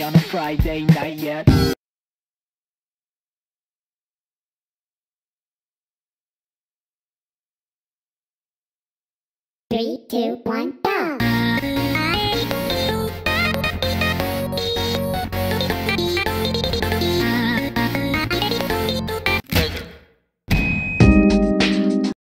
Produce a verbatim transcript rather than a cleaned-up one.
on a Friday night yet. Three, two, one.